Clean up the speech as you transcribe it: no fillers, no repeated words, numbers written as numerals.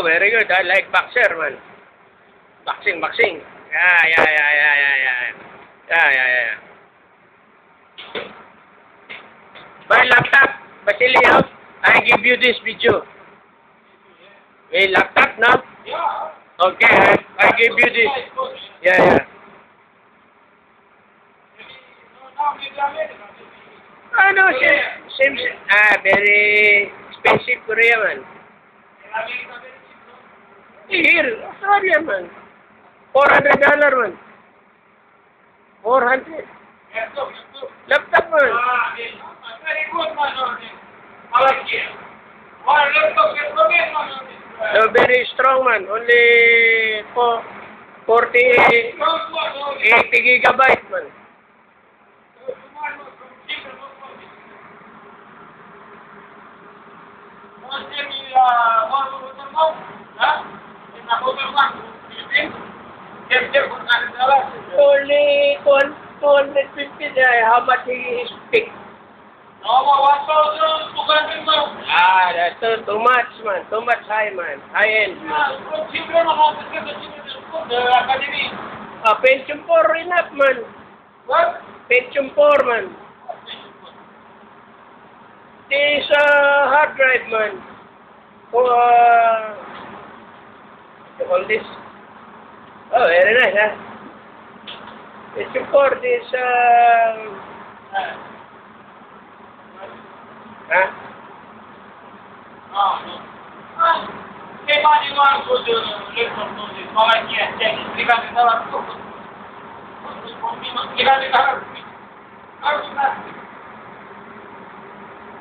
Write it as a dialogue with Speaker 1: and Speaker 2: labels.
Speaker 1: very good. I like boxer, man. Boxing. Yeah. My laptop, Basilio, I give you this video. My laptop, no? Okay, I give you this. Yeah. No, same. Very expensive Korea, man. Here, Australia, man. $400, man. 400. Laptop, man.
Speaker 2: Very good, man. I like it. One laptop is okay, man.
Speaker 1: No, very strong, man. Only 80 gigabyte, man. Only 250. How much he speak? That's too much, man. Too much high, man. High end, man. Pentium 4 enough, man.
Speaker 2: What?
Speaker 1: Pentium 4, man. This hard drive, man. For all this. Oh, very nice, huh? Pentium 4, this huh?
Speaker 2: $300.